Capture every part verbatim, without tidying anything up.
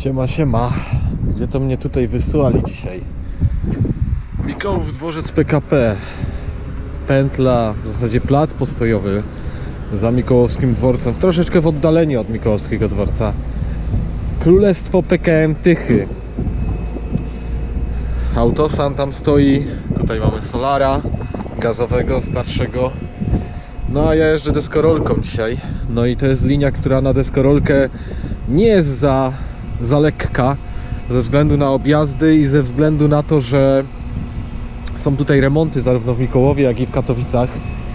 Siema, siema. Gdzie to mnie tutaj wysłali dzisiaj? Mikołów dworzec P K P. Pętla, w zasadzie plac postojowy za Mikołowskim dworcem, troszeczkę w oddaleniu od Mikołowskiego dworca. Królestwo P K M Tychy. Autosan tam stoi. Tutaj mamy Solara gazowego, starszego. No a ja jeżdżę deskorolką dzisiaj. No i to jest linia, która na deskorolkę nie jest za, za lekka, ze względu na objazdy i ze względu na to, że są tutaj remonty zarówno w Mikołowie, jak i w Katowicach.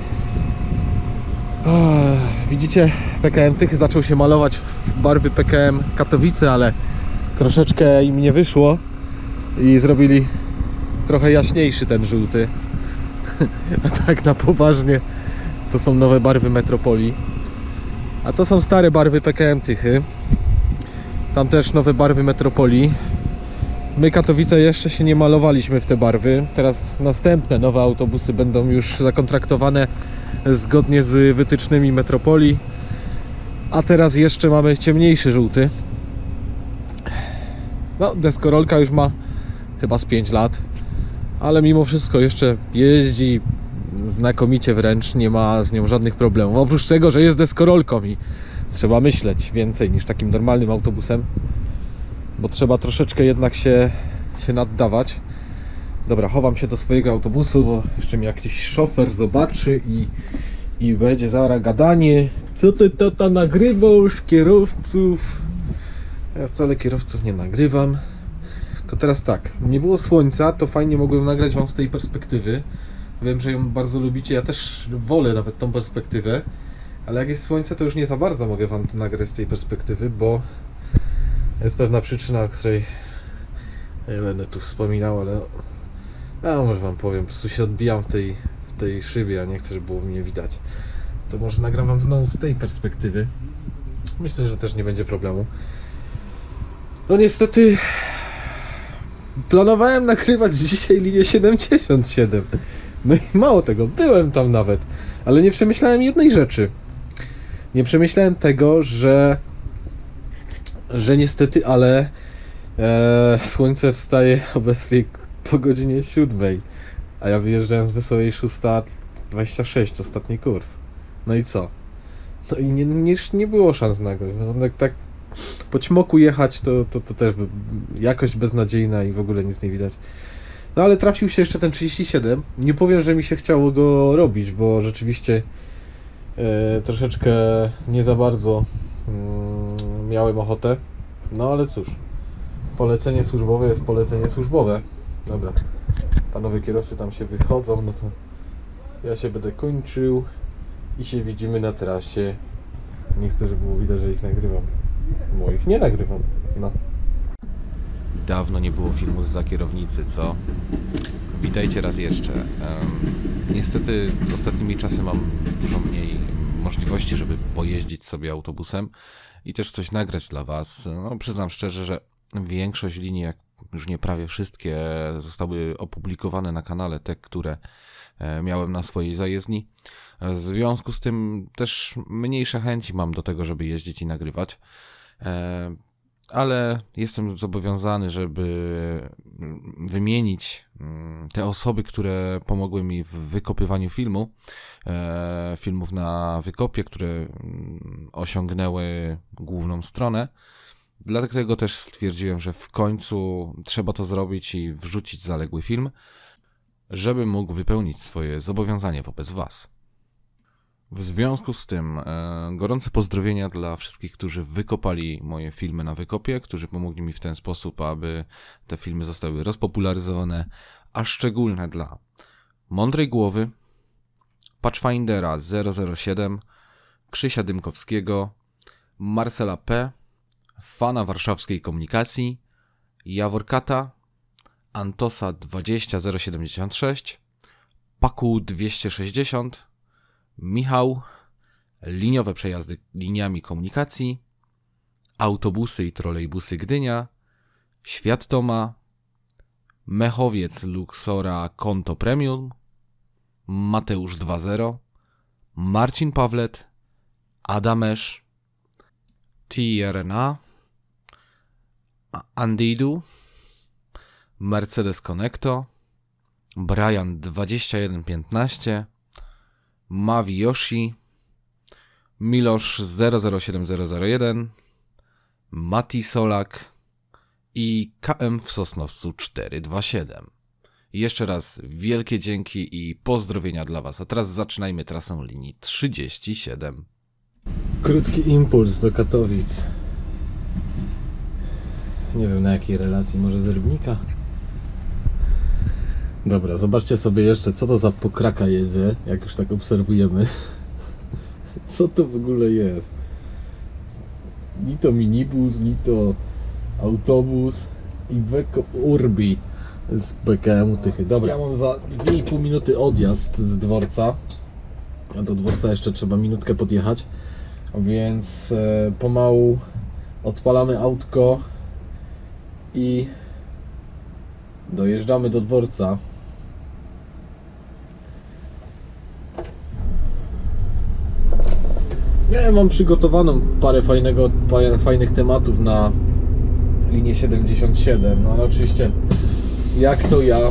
Widzicie, P K M Tychy zaczął się malować w barwy P K M Katowice, ale troszeczkę im nie wyszło i zrobili trochę jaśniejszy ten żółty. A tak na poważnie to są nowe barwy Metropolii. A to są stare barwy P K M Tychy. Tam też nowe barwy Metropolii. My Katowice jeszcze się nie malowaliśmy w te barwy. Teraz następne nowe autobusy będą już zakontraktowane zgodnie z wytycznymi Metropolii. A teraz jeszcze mamy ciemniejszy żółty. No, deskorolka już ma chyba z pięć lat, ale mimo wszystko jeszcze jeździ znakomicie wręcz, nie ma z nią żadnych problemów. Oprócz tego, że jest deskorolką i trzeba myśleć więcej niż takim normalnym autobusem, bo trzeba troszeczkę jednak się, się naddawać. Dobra, chowam się do swojego autobusu, bo jeszcze mnie jakiś szofer zobaczy i, i będzie zaraz gadanie. Co ty tata nagrywasz kierowców? Ja wcale kierowców nie nagrywam. Tylko teraz tak, nie było słońca, to fajnie mogłem nagrać wam z tej perspektywy. Wiem, że ją bardzo lubicie, ja też wolę nawet tą perspektywę. Ale jak jest słońce, to już nie za bardzo mogę wam to nagrać z tej perspektywy, bo jest pewna przyczyna, o której nie będę tu wspominał, ale ja może wam powiem, po prostu się odbijam w tej, w tej szybie, a nie chcę, żeby było mnie widać. To może nagram wam znowu z tej perspektywy. Myślę, że też nie będzie problemu. No niestety planowałem nagrywać dzisiaj linię siedemdziesiąt siedem. No i mało tego, byłem tam nawet, ale nie przemyślałem jednej rzeczy. Nie przemyślałem tego, że że niestety, ale e, słońce wstaje obecnie po godzinie siódmej, a ja wyjeżdżałem z Wesołej szósta dwadzieścia sześć, ostatni kurs. No i co? No i nie, nie, nie było szans nagrać. No, tak, tak po ćmoku jechać to, to, to też by, jakość beznadziejna i w ogóle nic nie widać. No ale trafił się jeszcze ten trzydzieści siedem. Nie powiem, że mi się chciało go robić, bo rzeczywiście e, troszeczkę nie za bardzo mm, miałem ochotę. No ale cóż, polecenie służbowe jest polecenie służbowe. Dobra, panowie kierowcy tam się wychodzą, no to ja się będę kończył i się widzimy na trasie. Nie chcę, żeby było widać, że ich nagrywam. Moich nie nagrywam, no. Dawno nie było filmu zza kierownicy, co? Witajcie raz jeszcze. Um, niestety ostatnimi czasy mam dużo mniej możliwości, żeby pojeździć sobie autobusem i też coś nagrać dla was. No, przyznam szczerze, że większość linii, jak już nie prawie wszystkie, zostały opublikowane na kanale, te, które miałem na swojej zajezdni. W związku z tym też mniejsze chęci mam do tego, żeby jeździć i nagrywać. Ale jestem zobowiązany, żeby wymienić te osoby, które pomogły mi w wykopywaniu filmu, filmów na wykopie, które osiągnęły główną stronę. Dlatego też stwierdziłem, że w końcu trzeba to zrobić i wrzucić zaległy film, żeby mógł wypełnić swoje zobowiązanie wobec was. W związku z tym e, gorące pozdrowienia dla wszystkich, którzy wykopali moje filmy na wykopie, którzy pomogli mi w ten sposób, aby te filmy zostały rozpopularyzowane, a szczególne dla Mądrej Głowy, Patchfindera zero zero siedem, Krzysia Dymkowskiego, Marcela P., Fana Warszawskiej Komunikacji, Jaworkata, Antosa dwadzieścia zero siedemdziesiąt sześć, Paku dwieście sześćdziesiąt, Michał, liniowe przejazdy liniami komunikacji, autobusy i trolejbusy Gdynia, Świat Toma, Mechowiec Luxora Konto Premium, Mateusz dwa zero, Marcin Pawlet, Adamesz, T R N A, Andidu, Mercedes Conecto, Brian dwadzieścia jeden piętnaście, Mavi Yoshi, Milosz zero zero siedem zero zero jeden, Mati Solak i K M w Sosnowcu cztery dwa siedem. Jeszcze raz wielkie dzięki i pozdrowienia dla Was. A teraz zaczynajmy trasę linii trzydzieści siedem. Krótki impuls do Katowic. Nie wiem na jakiej relacji, może z Rybnika? Dobra, zobaczcie sobie jeszcze, co to za pokraka jedzie, jak już tak obserwujemy. Co to w ogóle jest? Ni to minibus, ni to autobus. Iveco Urbi z B K M-u Tychy. Dobra, ja mam za dwie i pół minuty odjazd z dworca. A do dworca jeszcze trzeba minutkę podjechać. Więc e, pomału odpalamy autko i dojeżdżamy do dworca. Ja mam przygotowaną parę fajnego, parę fajnych tematów na linię siedemdziesiąt siedem, no ale oczywiście jak to ja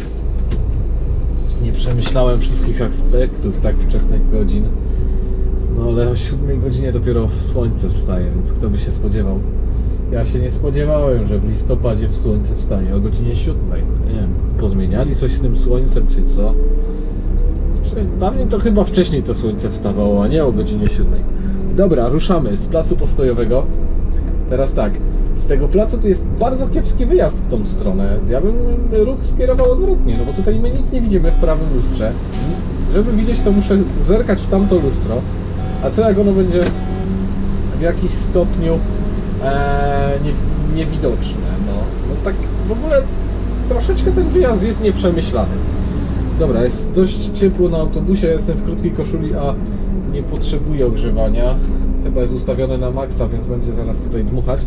nie przemyślałem wszystkich aspektów tak wczesnych godzin. No ale o siódmej godzinie dopiero słońce wstaje, więc kto by się spodziewał? Ja się nie spodziewałem, że w listopadzie w słońce wstaje o godzinie siódmej. Nie wiem, pozmieniali coś z tym słońcem, czy co? Dawniej to chyba wcześniej to słońce wstawało, a nie o godzinie siódmej. Dobra, ruszamy z placu postojowego. Teraz tak, z tego placu tu jest bardzo kiepski wyjazd w tą stronę. Ja bym ruch skierował odwrotnie, no bo tutaj my nic nie widzimy w prawym lustrze. Żeby widzieć, to muszę zerkać w tamto lustro. A co jak ono będzie w jakiś stopniu e, nie, niewidoczne? No, no tak w ogóle troszeczkę ten wyjazd jest nieprzemyślany. Dobra, jest dość ciepło na autobusie, jestem w krótkiej koszuli, a nie potrzebuję ogrzewania. Chyba jest ustawione na maksa, więc będzie zaraz tutaj dmuchać.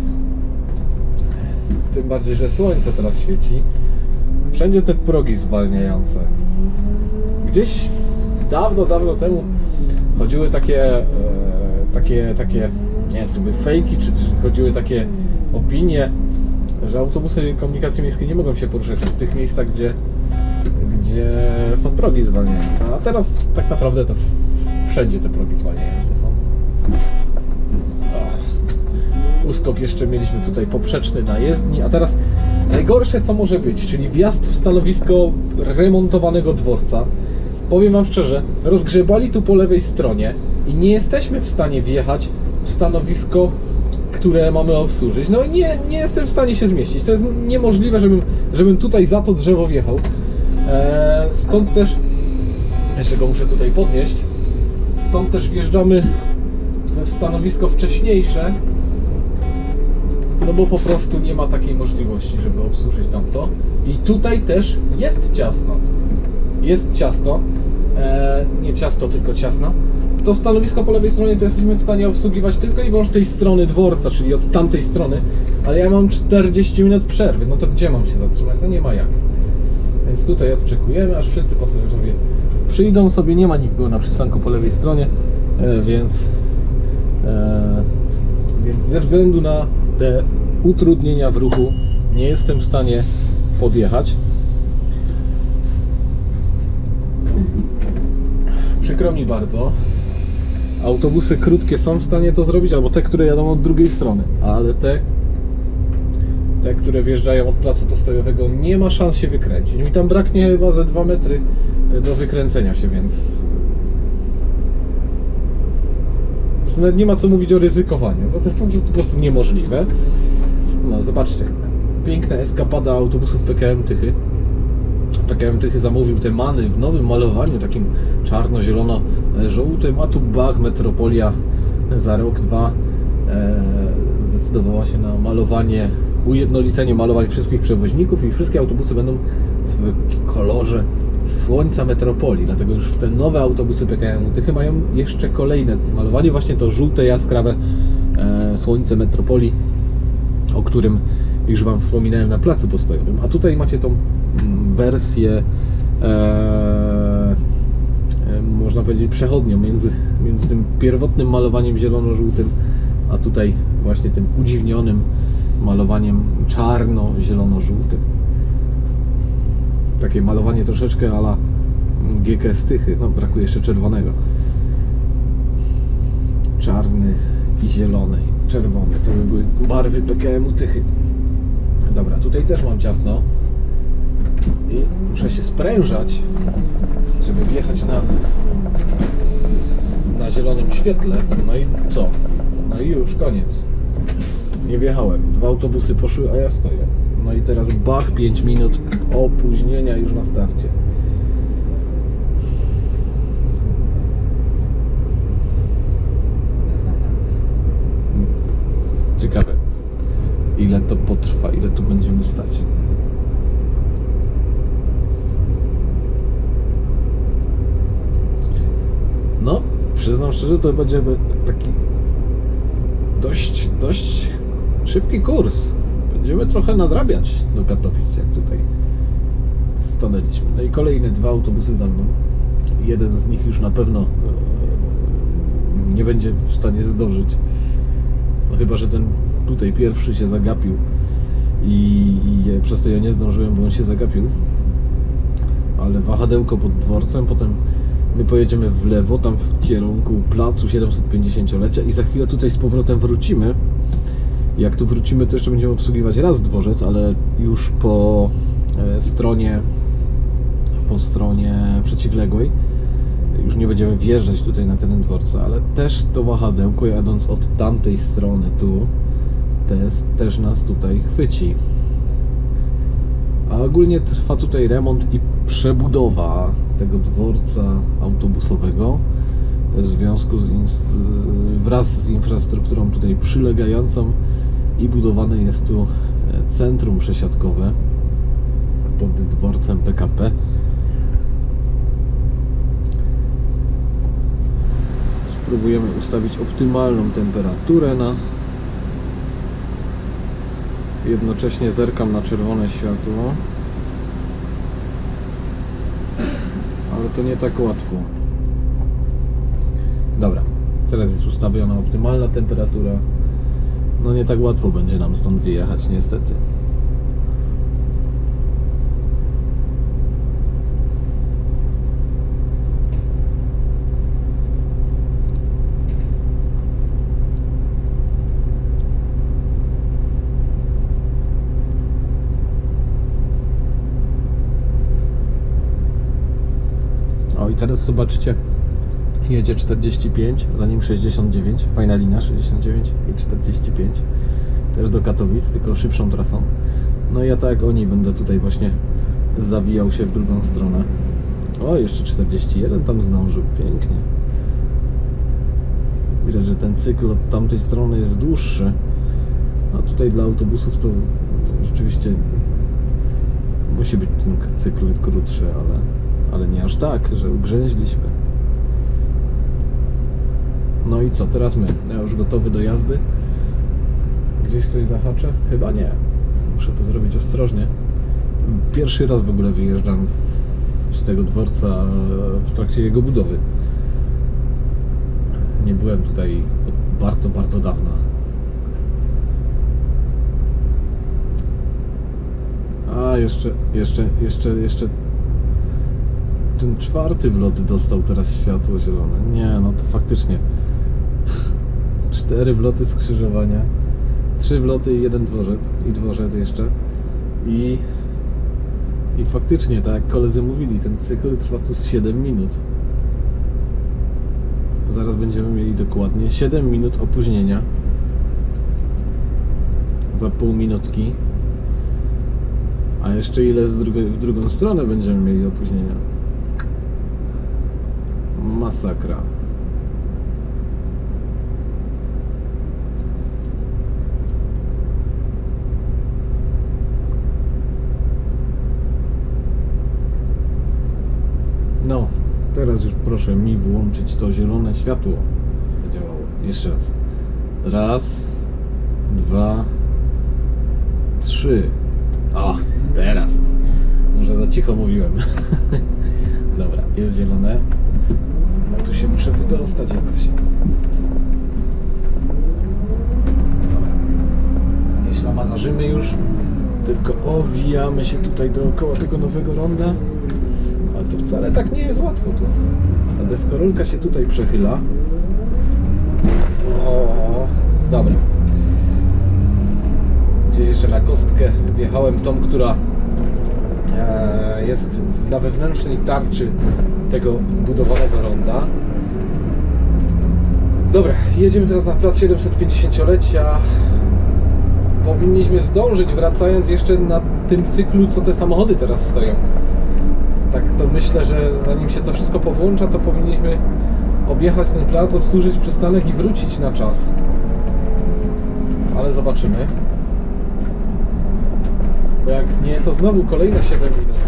Tym bardziej, że słońce teraz świeci. Wszędzie te progi zwalniające. Gdzieś dawno, dawno temu chodziły takie, e, takie, takie, nie wiem, sobie fejki, czy, czy chodziły takie opinie, że autobusy komunikacji miejskiej nie mogą się poruszać w tych miejscach, gdzie gdzie są progi zwalniające, a teraz tak naprawdę to wszędzie te progi zwalniające są. O. Uskok jeszcze mieliśmy tutaj poprzeczny na jezdni, a teraz najgorsze co może być, czyli wjazd w stanowisko remontowanego dworca. Powiem Wam szczerze, rozgrzebali tu po lewej stronie i nie jesteśmy w stanie wjechać w stanowisko, które mamy obsłużyć. No nie, nie jestem w stanie się zmieścić, to jest niemożliwe, żebym, żebym tutaj za to drzewo wjechał. Eee, stąd też, jeszcze go muszę tutaj podnieść, stąd też wjeżdżamy w stanowisko wcześniejsze, no bo po prostu nie ma takiej możliwości, żeby obsłużyć tamto. I tutaj też jest ciasno, jest ciasto, eee, nie ciasto, tylko ciasno. To stanowisko po lewej stronie to jesteśmy w stanie obsługiwać tylko i wyłącznie tej strony dworca, czyli od tamtej strony, ale ja mam czterdzieści minut przerwy, no to gdzie mam się zatrzymać? No nie ma jak. Więc tutaj odczekujemy, aż wszyscy pasażerowie przyjdą sobie, nie ma nikogo na przystanku po lewej stronie, e, więc, e, więc ze względu na te utrudnienia w ruchu nie jestem w stanie podjechać. Przykro mi bardzo. Autobusy krótkie są w stanie to zrobić, albo te, które jadą od drugiej strony, ale te Te, które wjeżdżają od placu postojowego, nie ma szans się wykręcić. Mi tam braknie chyba ze dwa metry do wykręcenia się, więc nawet nie ma co mówić o ryzykowaniu, bo to jest po prostu niemożliwe. No zobaczcie, piękna eskapada autobusów P K M Tychy. P K M Tychy zamówił te many w nowym malowaniu, takim czarno-zielono-żółtym, a tu bach, Metropolia za rok, dwa e, zdecydowała się na malowanie, ujednolicenie malowań wszystkich przewoźników i wszystkie autobusy będą w kolorze słońca Metropolii, dlatego już te nowe autobusy P K M Tychy mają jeszcze kolejne malowanie, właśnie to żółte, jaskrawe e, słońce Metropolii, o którym już Wam wspominałem na placu postojowym. A tutaj macie tą mm, wersję e, e, można powiedzieć przechodnią między, między tym pierwotnym malowaniem zielono-żółtym, a tutaj właśnie tym udziwnionym malowaniem czarno-zielono-żółtym. Takie malowanie troszeczkę a la G K S Tychy. No, brakuje jeszcze czerwonego. Czarny i zielony. Czerwony. To by były barwy P K M-u Tychy. Dobra, tutaj też mam ciasno. I muszę się sprężać, żeby wjechać na, na zielonym świetle. No i co? No i już koniec. Nie wjechałem. Dwa autobusy poszły, a ja stoję. No i teraz bach, pięć minut opóźnienia już na starcie. Ciekawe, ile to potrwa, ile tu będziemy stać. No, przyznam szczerze, to będzie taki dość, dość szybki kurs. Będziemy trochę nadrabiać do Katowic, jak tutaj stanęliśmy. No i kolejne dwa autobusy za mną. Jeden z nich już na pewno nie będzie w stanie zdążyć. No chyba, że ten tutaj pierwszy się zagapił i, i przez to ja nie zdążyłem, bo on się zagapił. Ale wahadełko pod dworcem, potem my pojedziemy w lewo, tam w kierunku placu siedemsetpięćdziesięciolecia i za chwilę tutaj z powrotem wrócimy. Jak tu wrócimy, to jeszcze będziemy obsługiwać raz dworzec, ale już po e, stronie po stronie przeciwległej. Już nie będziemy wjeżdżać tutaj na teren dworca, ale też to wahadełko, jadąc od tamtej strony tu, też, też nas tutaj chwyci. A ogólnie trwa tutaj remont i przebudowa tego dworca autobusowego w związku z wraz z infrastrukturą tutaj przylegającą i budowane jest tu centrum przesiadkowe pod dworcem P K P. Spróbujemy ustawić optymalną temperaturę na... Jednocześnie zerkam na czerwone światło. Ale to nie tak łatwo. Dobra, teraz jest ustawiona optymalna temperatura. No nie tak łatwo będzie nam stąd wyjechać, niestety. O, i teraz zobaczycie, jedzie czterdzieści pięć, za nim sześćdziesiąt dziewięć, fajna linia, sześćdziesiąt dziewięć i czterdzieści pięć, też do Katowic, tylko szybszą trasą. No i ja tak jak oni będę tutaj właśnie zawijał się w drugą stronę. O, jeszcze czterdzieści jeden tam zdążył, pięknie. Widać, że ten cykl od tamtej strony jest dłuższy, a tutaj dla autobusów to rzeczywiście musi być ten cykl krótszy, ale, ale nie aż tak, że ugrzęźliśmy. No i co, teraz my? Ja już gotowy do jazdy. Gdzieś coś zahaczę? Chyba nie. Muszę to zrobić ostrożnie. Pierwszy raz w ogóle wyjeżdżam z tego dworca w trakcie jego budowy. Nie byłem tutaj od bardzo, bardzo dawna. A, jeszcze, jeszcze, jeszcze, jeszcze ten czwarty wlot dostał teraz światło zielone. Nie, no to faktycznie cztery wloty skrzyżowania, trzy wloty i jeden dworzec i dworzec jeszcze i i faktycznie, tak jak koledzy mówili, ten cykl trwa tu z siedem minut. Zaraz będziemy mieli dokładnie siedem minut opóźnienia za pół minutki, a jeszcze ile z drugiej, w drugą stronę będziemy mieli opóźnienia. Masakra. No, teraz już proszę mi włączyć to zielone światło. Zadziałało. Jeszcze raz. Raz, dwa, trzy. O, teraz. Może za cicho mówiłem. Dobra, jest zielone. A tu się muszę wydostać jakoś. Dobra. Nieślam namazarzymy już, tylko owijamy się tutaj dookoła tego nowego ronda, ale to wcale tak nie jest łatwo tu. Ta deskorolka się tutaj przechyla. O, dobra. Gdzieś jeszcze na kostkę wjechałem tą, która e, jest na wewnętrznej tarczy tego budowanego ronda. Dobra, jedziemy teraz na plac siedemsetpięćdziesięciolecia. Powinniśmy zdążyć, wracając jeszcze na tym cyklu, co te samochody teraz stoją. Tak to myślę, że zanim się to wszystko powłącza, to powinniśmy objechać ten plac, obsłużyć przystanek i wrócić na czas. Ale zobaczymy. Bo jak nie, to znowu kolejne siedem minut.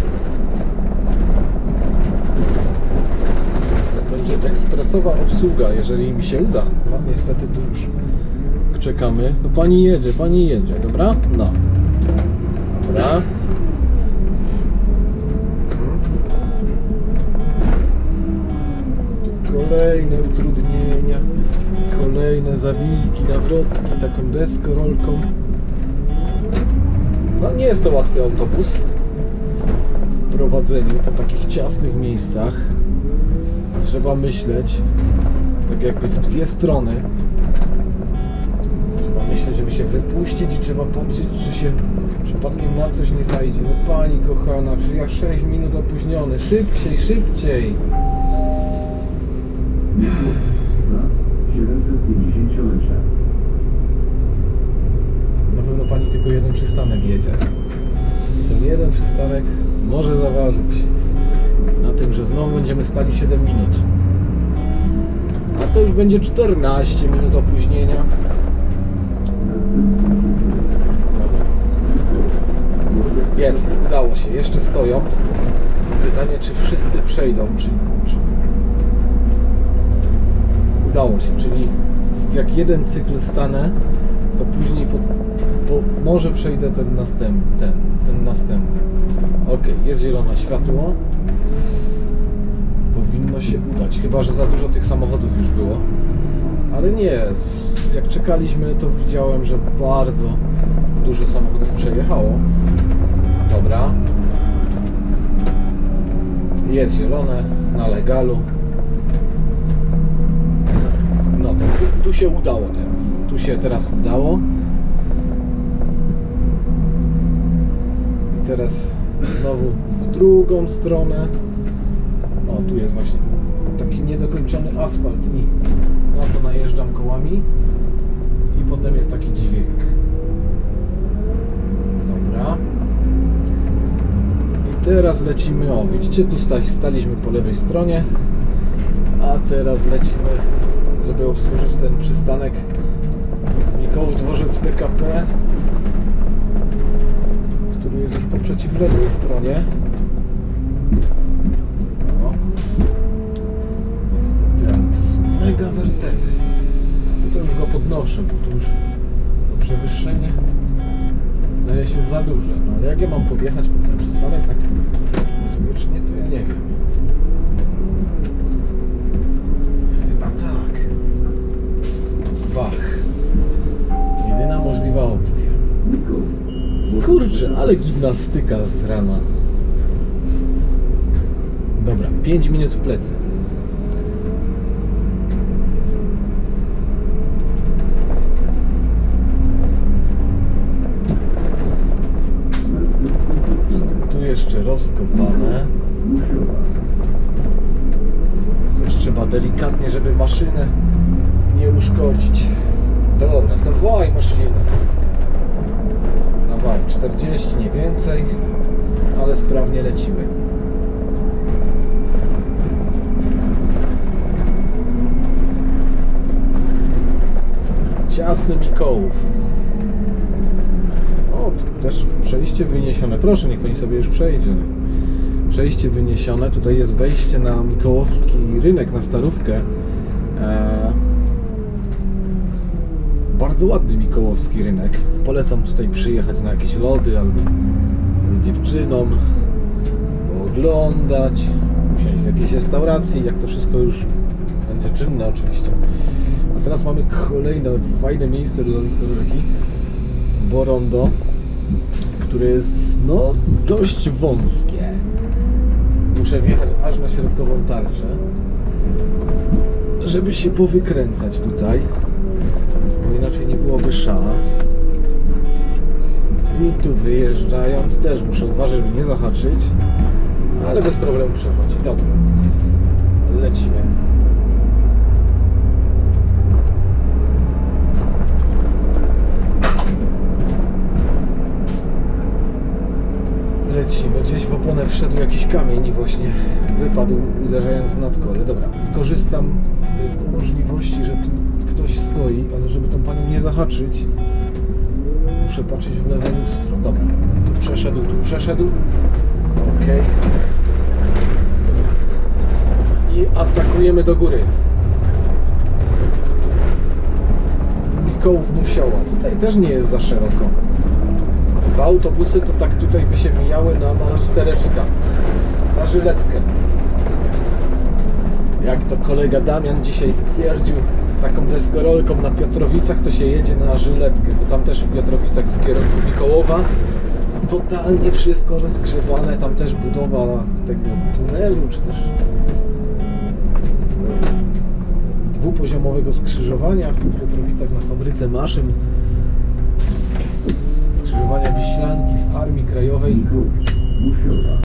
Będzie ekspresowa obsługa, jeżeli mi się uda. No niestety tu już czekamy. No pani jedzie, pani jedzie, dobra? No. Dobra. Tu kolejne utrudnienia, kolejne zawijki, nawrotki, taką deskorolką. No nie jest to łatwy autobus w prowadzeniu po takich ciasnych miejscach. Trzeba myśleć tak jakby w dwie strony. Trzeba myśleć, żeby się wypuścić i trzeba patrzeć, czy się przypadkiem na coś nie zajdzie. No pani kochana, przecież ja sześć minut opóźniony. Szybciej, szybciej. Na pewno pani tylko jeden przystanek jedzie. Ten jeden przystanek może zaważyć na tym, że znowu będziemy stali siedem minut. A to już będzie czternaście minut opóźnienia. Jest, udało się, jeszcze stoją. Pytanie, czy wszyscy przejdą, czy, czy... Udało się, czyli jak jeden cykl stanę, to później po, po, może przejdę ten następny, ten, ten następny. Ok, jest zielone światło. Powinno się udać, chyba że za dużo tych samochodów już było. Ale nie, jak czekaliśmy, to widziałem, że bardzo dużo samochodów przejechało. Dobra. Jest zielone, na legalu. No to tu, tu się udało teraz. Tu się teraz udało. I teraz znowu w drugą stronę. O, tu jest właśnie taki niedokończony asfalt i na to najeżdżam kołami. I potem jest taki dźwięk. Dobra. I teraz lecimy, o widzicie, tu staliśmy po lewej stronie. A teraz lecimy, żeby obsłużyć ten przystanek Mikołów Dworzec P K P, który jest już po przeciwległej stronie. O. Niestety, ale to jest mega wertepy. Tutaj już go podnoszę, bo tu już to przewyższenie daje się za duże. No ale jak ja mam podjechać pod ten przystanek tak bezpiecznie, to ja nie wiem. Chyba tak. Bach. Jedyna możliwa opcja. Kurczę, ale gimnastyka z rana. Dobra, pięć minut w plecy. Tu jeszcze rozkopane. Też trzeba delikatnie, żeby maszynę nie uszkodzić. Dobra, dawaj maszynę. Dawaj, czterdzieści, nie więcej, ale sprawnie lecimy. Ciasny Mikołów. O, tu też przejście wyniesione. Proszę, niech pani sobie już przejdzie. Przejście wyniesione. Tutaj jest wejście na mikołowski rynek, na Starówkę. Eee, bardzo ładny mikołowski rynek. Polecam tutaj przyjechać na jakieś lody albo z dziewczyną, pooglądać, usiąść w jakiejś restauracji, jak to wszystko już będzie czynne oczywiście. A teraz mamy kolejne fajne miejsce dla deskorolki. bo rondo, które jest no dość wąskie. Muszę wjechać aż na środkową tarczę, żeby się powykręcać tutaj, bo inaczej nie byłoby szans. I tu wyjeżdżając też muszę uważać, żeby nie zahaczyć, ale bez problemu przechodzi. Dobra, lecimy. Lecimy. Gdzieś w oponę wszedł jakiś kamień i właśnie wypadł, uderzając w nadkole. Dobra, korzystam z tej możliwości, że tu ktoś stoi, ale żeby tą panią nie zahaczyć, muszę patrzeć w lewe lustro. Dobra, tu przeszedł, tu przeszedł. Ok. I atakujemy do góry. Mikołów Musioła. Tutaj też nie jest za szeroko. Dwa autobusy to tak tutaj by się mijały na, na lustereczka, na żyletkę. Jak to kolega Damian dzisiaj stwierdził, taką deskorolką na Piotrowicach to się jedzie na żyletkę, bo tam też w Piotrowicach w kierunku Mikołowa totalnie wszystko rozgrzebane, tam też budowa tego tunelu, czy też dwupoziomowego skrzyżowania w Piotrowicach na fabryce maszyn. Skrzyżowania Wiślanki z Armii Krajowej.